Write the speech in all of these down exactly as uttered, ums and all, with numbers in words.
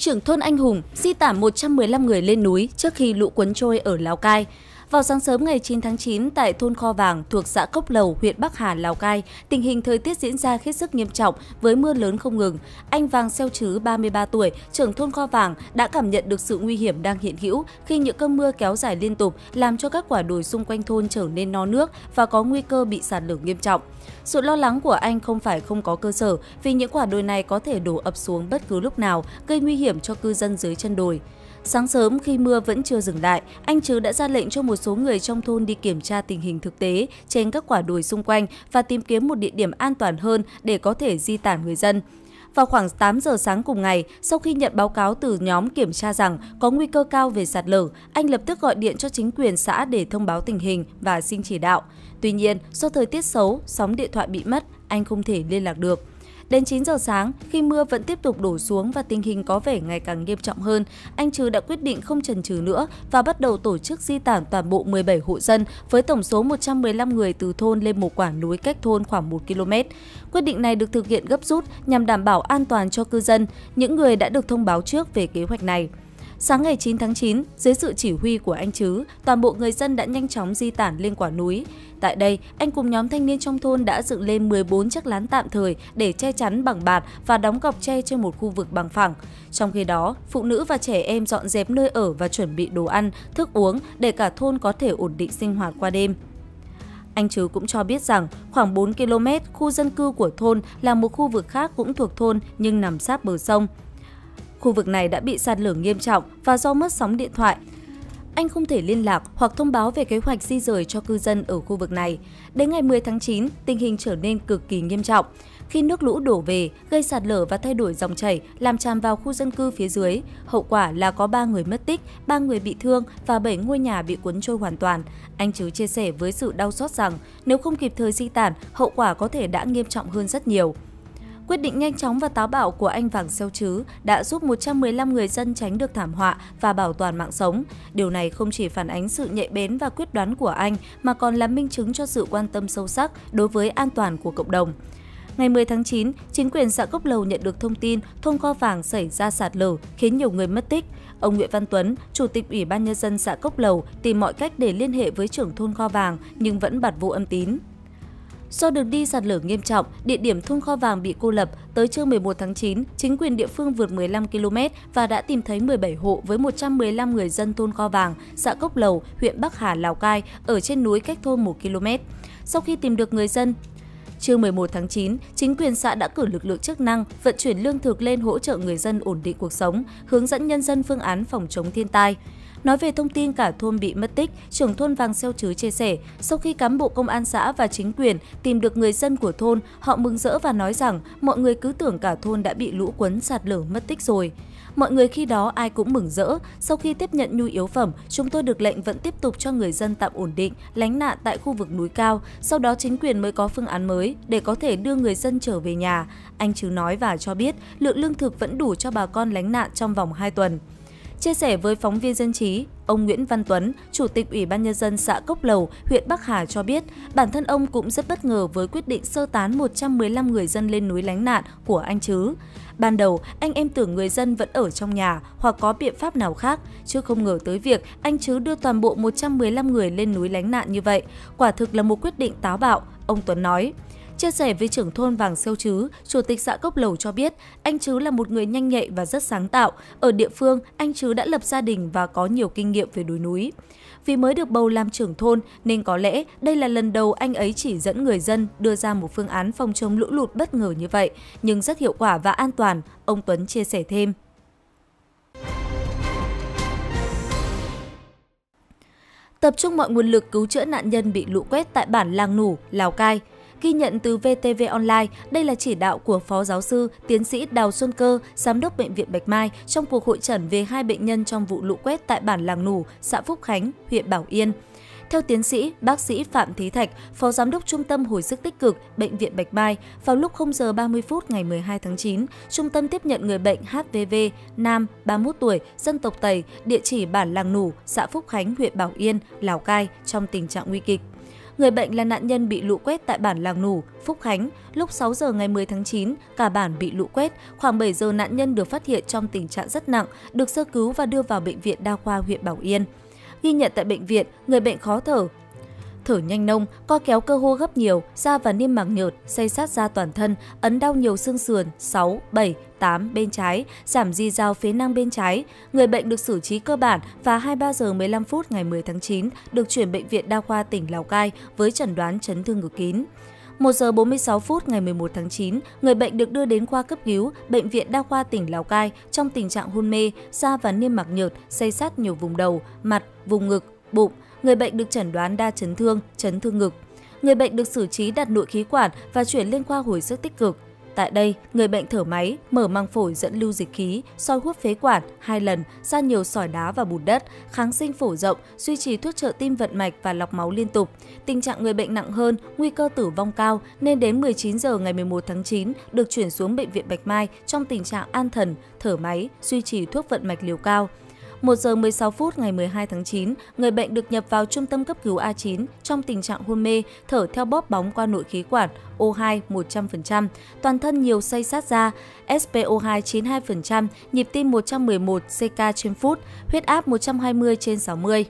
Trưởng thôn Anh Hùng di tản một trăm mười lăm người lên núi trước khi lũ cuốn trôi ở Lào Cai. Vào sáng sớm ngày chín tháng chín, tại thôn Kho Vàng thuộc xã Cốc Lầu, huyện Bắc Hà, Lào Cai, tình hình thời tiết diễn ra hết sức nghiêm trọng với mưa lớn không ngừng. Anh Vàng Xeo Chứ, ba mươi ba tuổi, trưởng thôn Kho Vàng đã cảm nhận được sự nguy hiểm đang hiện hữu khi những cơn mưa kéo dài liên tục làm cho các quả đồi xung quanh thôn trở nên no nước và có nguy cơ bị sạt lở nghiêm trọng. Sự lo lắng của anh không phải không có cơ sở vì những quả đồi này có thể đổ ập xuống bất cứ lúc nào, gây nguy hiểm cho cư dân dưới chân đồi. Sáng sớm khi mưa vẫn chưa dừng lại, anh Chứ đã ra lệnh cho một số người trong thôn đi kiểm tra tình hình thực tế trên các quả đồi xung quanh và tìm kiếm một địa điểm an toàn hơn để có thể di tản người dân. Vào khoảng tám giờ sáng cùng ngày, sau khi nhận báo cáo từ nhóm kiểm tra rằng có nguy cơ cao về sạt lở, anh lập tức gọi điện cho chính quyền xã để thông báo tình hình và xin chỉ đạo. Tuy nhiên, do thời tiết xấu, sóng điện thoại bị mất, anh không thể liên lạc được. Đến chín giờ sáng, khi mưa vẫn tiếp tục đổ xuống và tình hình có vẻ ngày càng nghiêm trọng hơn, anh Chứ đã quyết định không chần chừ nữa và bắt đầu tổ chức di tản toàn bộ mười bảy hộ dân với tổng số một trăm mười lăm người từ thôn lên một quả núi cách thôn khoảng một ki lô mét. Quyết định này được thực hiện gấp rút nhằm đảm bảo an toàn cho cư dân, những người đã được thông báo trước về kế hoạch này. Sáng ngày chín tháng chín, dưới sự chỉ huy của anh Chứ, toàn bộ người dân đã nhanh chóng di tản lên quả núi. Tại đây, anh cùng nhóm thanh niên trong thôn đã dựng lên mười bốn chiếc lán tạm thời để che chắn bằng bạt và đóng cọc tre trên một khu vực bằng phẳng. Trong khi đó, phụ nữ và trẻ em dọn dẹp nơi ở và chuẩn bị đồ ăn, thức uống để cả thôn có thể ổn định sinh hoạt qua đêm. Anh Chứ cũng cho biết rằng khoảng bốn ki lô mét, khu dân cư của thôn là một khu vực khác cũng thuộc thôn nhưng nằm sát bờ sông. Khu vực này đã bị sạt lở nghiêm trọng và do mất sóng điện thoại, anh không thể liên lạc hoặc thông báo về kế hoạch di rời cho cư dân ở khu vực này. Đến ngày mười tháng chín, tình hình trở nên cực kỳ nghiêm trọng. Khi nước lũ đổ về, gây sạt lở và thay đổi dòng chảy, làm tràn vào khu dân cư phía dưới. Hậu quả là có ba người mất tích, ba người bị thương và bảy ngôi nhà bị cuốn trôi hoàn toàn. Anh Chứ chia sẻ với sự đau xót rằng nếu không kịp thời di tản, hậu quả có thể đã nghiêm trọng hơn rất nhiều. Quyết định nhanh chóng và táo bạo của anh Vàng Xeo Chứ đã giúp một trăm mười lăm người dân tránh được thảm họa và bảo toàn mạng sống. Điều này không chỉ phản ánh sự nhạy bén và quyết đoán của anh mà còn là minh chứng cho sự quan tâm sâu sắc đối với an toàn của cộng đồng. Ngày mười tháng chín, chính quyền xã Cốc Lầu nhận được thông tin thôn Kho Vàng xảy ra sạt lở khiến nhiều người mất tích. Ông Nguyễn Văn Tuấn, Chủ tịch Ủy ban Nhân dân xã Cốc Lầu tìm mọi cách để liên hệ với trưởng thôn Kho Vàng nhưng vẫn bặt vô âm tín. Do đường đi sạt lở nghiêm trọng, địa điểm thôn Kho Vàng bị cô lập, tới trưa mười một tháng chín, chính quyền địa phương vượt mười lăm ki lô mét và đã tìm thấy mười bảy hộ với một trăm mười lăm người dân thôn Kho Vàng, xã Cốc Lầu, huyện Bắc Hà, Lào Cai, ở trên núi cách thôn một ki lô mét. Sau khi tìm được người dân, trưa mười một tháng chín, chính quyền xã đã cử lực lượng chức năng vận chuyển lương thực lên hỗ trợ người dân ổn định cuộc sống, hướng dẫn nhân dân phương án phòng chống thiên tai. Nói về thông tin cả thôn bị mất tích, trưởng thôn Vàng Xeo Chứ chia sẻ, sau khi cán bộ công an xã và chính quyền tìm được người dân của thôn, họ mừng rỡ và nói rằng mọi người cứ tưởng cả thôn đã bị lũ cuốn sạt lở mất tích rồi. Mọi người khi đó ai cũng mừng rỡ, sau khi tiếp nhận nhu yếu phẩm, chúng tôi được lệnh vẫn tiếp tục cho người dân tạm ổn định, lánh nạn tại khu vực núi cao, sau đó chính quyền mới có phương án mới để có thể đưa người dân trở về nhà. Anh Chứ nói và cho biết lượng lương thực vẫn đủ cho bà con lánh nạn trong vòng hai tuần. Chia sẻ với phóng viên Dân trí, ông Nguyễn Văn Tuấn, Chủ tịch Ủy ban Nhân dân xã Cốc Lầu, huyện Bắc Hà cho biết bản thân ông cũng rất bất ngờ với quyết định sơ tán một trăm mười lăm người dân lên núi lánh nạn của anh Chứ. Ban đầu, anh em tưởng người dân vẫn ở trong nhà hoặc có biện pháp nào khác, chứ không ngờ tới việc anh Chứ đưa toàn bộ một trăm mười lăm người lên núi lánh nạn như vậy. Quả thực là một quyết định táo bạo, ông Tuấn nói. Chia sẻ với trưởng thôn Vàng Xeo Chứ, Chủ tịch xã Cốc Lầu cho biết anh Chứ là một người nhanh nhạy và rất sáng tạo. Ở địa phương, anh Chứ đã lập gia đình và có nhiều kinh nghiệm về đồi núi. Vì mới được bầu làm trưởng thôn nên có lẽ đây là lần đầu anh ấy chỉ dẫn người dân đưa ra một phương án phòng chống lũ lụt bất ngờ như vậy, nhưng rất hiệu quả và an toàn, ông Tuấn chia sẻ thêm. Tập trung mọi nguồn lực cứu chữa nạn nhân bị lũ quét tại bản Làng Nủ, Lào Cai. Ghi nhận từ vê tê vê Online, đây là chỉ đạo của Phó Giáo sư, Tiến sĩ Đào Xuân Cơ, Giám đốc Bệnh viện Bạch Mai trong cuộc hội chẩn về hai bệnh nhân trong vụ lũ quét tại bản Làng Nủ, xã Phúc Khánh, huyện Bảo Yên. Theo tiến sĩ, bác sĩ Phạm Thí Thạch, Phó Giám đốc Trung tâm Hồi sức tích cực, Bệnh viện Bạch Mai, vào lúc không giờ ba mươi phút ngày mười hai tháng chín, trung tâm tiếp nhận người bệnh hát pê vê, nam, ba mươi mốt tuổi, dân tộc Tày, địa chỉ bản Làng Nủ, xã Phúc Khánh, huyện Bảo Yên, Lào Cai trong tình trạng nguy kịch. Người bệnh là nạn nhân bị lũ quét tại bản Làng Nủ, Phúc Khánh. Lúc sáu giờ ngày mười tháng chín, cả bản bị lũ quét. Khoảng bảy giờ nạn nhân được phát hiện trong tình trạng rất nặng, được sơ cứu và đưa vào Bệnh viện Đa khoa huyện Bảo Yên. Ghi nhận tại bệnh viện, người bệnh khó thở, thở nhanh nông, co kéo cơ hô hấp nhiều, da và niêm mạc nhợt, xây xát da toàn thân, ấn đau nhiều xương sườn sáu, bảy, tám bên trái, giảm di giao phế nang bên trái. Người bệnh được xử trí cơ bản và hai mươi ba giờ mười lăm phút ngày mười tháng chín được chuyển Bệnh viện Đa khoa tỉnh Lào Cai với chẩn đoán chấn thương ngực kín. một giờ bốn mươi sáu phút ngày mười một tháng chín, người bệnh được đưa đến khoa cấp cứu Bệnh viện Đa khoa tỉnh Lào Cai trong tình trạng hôn mê, da và niêm mạc nhợt, xây xát nhiều vùng đầu, mặt, vùng ngực, bụng. Người bệnh được chẩn đoán đa chấn thương, chấn thương ngực. Người bệnh được xử trí đặt nội khí quản và chuyển lên khoa hồi sức tích cực. Tại đây, người bệnh thở máy, mở màng phổi dẫn lưu dịch khí, soi hút phế quản hai lần, ra nhiều sỏi đá và bùn đất, kháng sinh phổ rộng, duy trì thuốc trợ tim vận mạch và lọc máu liên tục. Tình trạng người bệnh nặng hơn, nguy cơ tử vong cao nên đến mười chín giờ ngày mười một tháng chín được chuyển xuống Bệnh viện Bạch Mai trong tình trạng an thần, thở máy, duy trì thuốc vận mạch liều cao. một giờ mười sáu phút ngày mười hai tháng chín, người bệnh được nhập vào trung tâm cấp cứu A chín trong tình trạng hôn mê, thở theo bóp bóng qua nội khí quản, O hai một trăm phần trăm, toàn thân nhiều xây xát da, S P O hai chín mươi hai phần trăm, nhịp tim một trăm mười một xê ca trên phút, huyết áp một trăm hai mươi trên sáu mươi.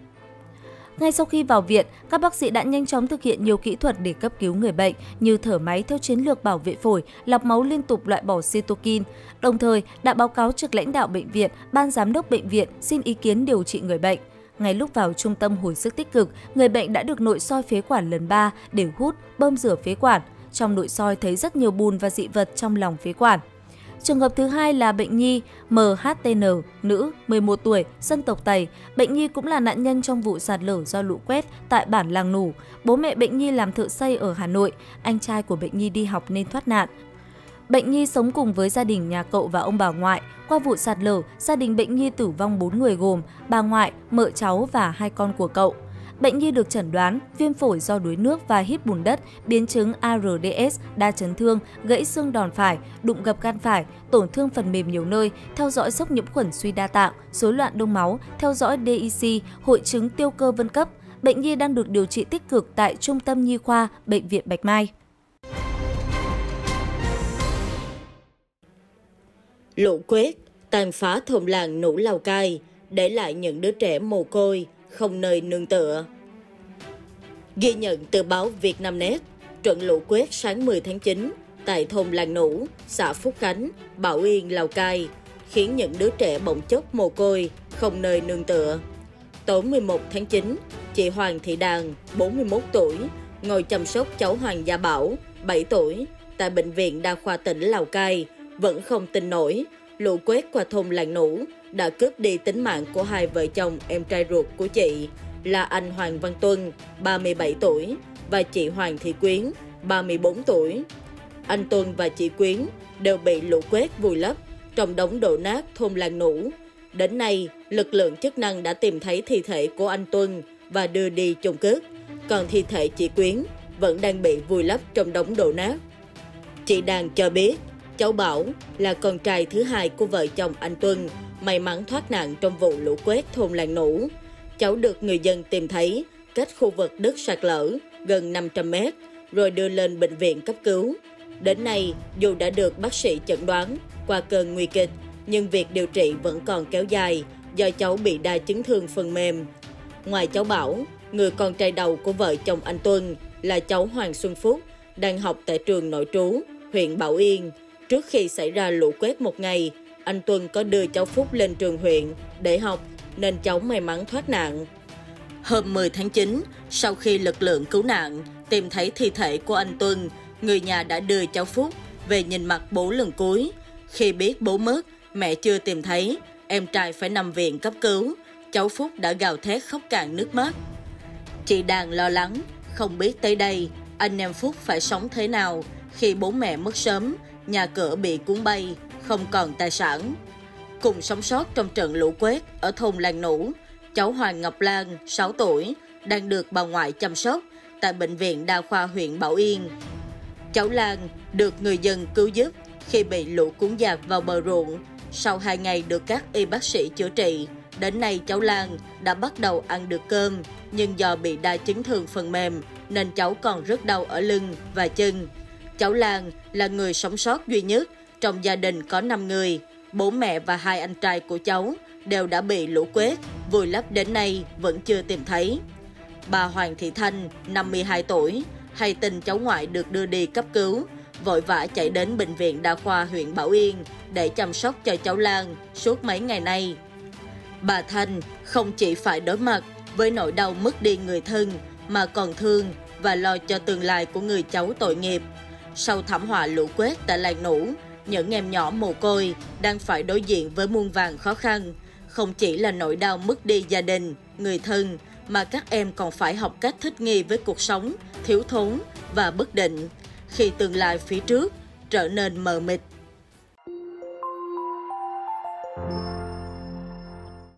Ngay sau khi vào viện, các bác sĩ đã nhanh chóng thực hiện nhiều kỹ thuật để cấp cứu người bệnh như thở máy theo chiến lược bảo vệ phổi, lọc máu liên tục loại bỏ cytokine. Đồng thời, đã báo cáo trực lãnh đạo bệnh viện, ban giám đốc bệnh viện xin ý kiến điều trị người bệnh. Ngay lúc vào trung tâm hồi sức tích cực, người bệnh đã được nội soi phế quản lần ba để hút, bơm rửa phế quản. Trong nội soi thấy rất nhiều bùn và dị vật trong lòng phế quản. Trường hợp thứ hai là bệnh nhi M H T N, nữ, mười một tuổi, dân tộc Tày. Bệnh nhi cũng là nạn nhân trong vụ sạt lở do lũ quét tại bản Làng Nủ. Bố mẹ bệnh nhi làm thợ xây ở Hà Nội, anh trai của bệnh nhi đi học nên thoát nạn. Bệnh nhi sống cùng với gia đình nhà cậu và ông bà ngoại. Qua vụ sạt lở, gia đình bệnh nhi tử vong bốn người gồm bà ngoại, mợ cháu và hai con của cậu. Bệnh nhi được chẩn đoán viêm phổi do đuối nước và hít bùn đất, biến chứng A R D S, đa chấn thương, gãy xương đòn phải, đụng gập gan phải, tổn thương phần mềm nhiều nơi, theo dõi sốc nhiễm khuẩn suy đa tạng, rối loạn đông máu, theo dõi D I C, hội chứng tiêu cơ vân cấp. Bệnh nhi đang được điều trị tích cực tại Trung tâm Nhi khoa Bệnh viện Bạch Mai. Lũ quét tàn phá thôn làng Nủ Lào Cai, để lại những đứa trẻ mồ côi không nơi nương tựa. Ghi nhận từ báo Vietnamnet, trận lũ quét sáng mười tháng chín tại thôn Làng Nủ, xã Phúc Khánh, Bảo Yên, Lào Cai, khiến những đứa trẻ bỗng chốc mồ côi không nơi nương tựa. Tối mười một tháng chín, chị Hoàng Thị Đàn, bốn mươi mốt tuổi, ngồi chăm sóc cháu Hoàng Gia Bảo, bảy tuổi, tại Bệnh viện Đa khoa tỉnh Lào Cai, vẫn không tin nổi, lũ quét qua thôn Làng Nủ đã cướp đi tính mạng của hai vợ chồng em trai ruột của chị là anh Hoàng Văn Tuân, ba mươi bảy tuổi, và chị Hoàng Thị Quyến, ba mươi bốn tuổi. Anh Tuân và chị Quyến đều bị lũ quét vùi lấp trong đống đổ nát thôn Làng Nủ. Đến nay, lực lượng chức năng đã tìm thấy thi thể của anh Tuân và đưa đi chôn cất, còn thi thể chị Quyến vẫn đang bị vùi lấp trong đống đổ nát. Chị Đàn cho biết, cháu Bảo là con trai thứ hai của vợ chồng anh Tuân, may mắn thoát nạn trong vụ lũ quét thôn Làng Nủ. Cháu được người dân tìm thấy cách khu vực đất sạt lở gần năm trăm mét, rồi đưa lên bệnh viện cấp cứu. Đến nay, dù đã được bác sĩ chẩn đoán qua cơn nguy kịch, nhưng việc điều trị vẫn còn kéo dài do cháu bị đa chấn thương phần mềm. Ngoài cháu Bảo, người con trai đầu của vợ chồng anh Tuân là cháu Hoàng Xuân Phúc, đang học tại trường nội trú, huyện Bảo Yên. Trước khi xảy ra lũ quét một ngày, anh Tuân có đưa cháu Phúc lên trường huyện để học, nên cháu may mắn thoát nạn. Hôm mười tháng chín, sau khi lực lượng cứu nạn tìm thấy thi thể của anh Tuân, người nhà đã đưa cháu Phúc về nhìn mặt bố lần cuối. Khi biết bố mất, mẹ chưa tìm thấy, em trai phải nằm viện cấp cứu, cháu Phúc đã gào thét khóc cạn nước mắt. Chị Đàn lo lắng, không biết tới đây, anh em Phúc phải sống thế nào khi bố mẹ mất sớm, nhà cửa bị cuốn bay, không còn tài sản. Cùng sống sót trong trận lũ quét ở thôn Làng Nủ, cháu Hoàng Ngọc Lan, sáu tuổi, đang được bà ngoại chăm sóc tại Bệnh viện Đa khoa huyện Bảo Yên. Cháu Lan được người dân cứu giúp khi bị lũ cuốn dạt vào bờ ruộng. Sau hai ngày được các y bác sĩ chữa trị, Đến nay cháu Lan đã bắt đầu ăn được cơm, nhưng do bị đa chấn thương phần mềm nên cháu còn rất đau ở lưng và chân. Cháu Lan là người sống sót duy nhất trong gia đình có năm người. Bố mẹ và hai anh trai của cháu đều đã bị lũ quét vùi lấp, đến nay vẫn chưa tìm thấy. Bà Hoàng Thị Thanh, năm mươi hai tuổi, hay tin cháu ngoại được đưa đi cấp cứu, vội vã chạy đến bệnh viện đa khoa huyện Bảo Yên để chăm sóc cho cháu Lan suốt mấy ngày nay. Bà Thanh không chỉ phải đối mặt với nỗi đau mất đi người thân mà còn thương và lo cho tương lai của người cháu tội nghiệp. Sau thảm họa lũ quét tại làng Nủ, những em nhỏ mồ côi đang phải đối diện với muôn vàn khó khăn. Không chỉ là nỗi đau mất đi gia đình, người thân, mà các em còn phải học cách thích nghi với cuộc sống thiếu thốn và bất định, khi tương lai phía trước trở nên mờ mịt.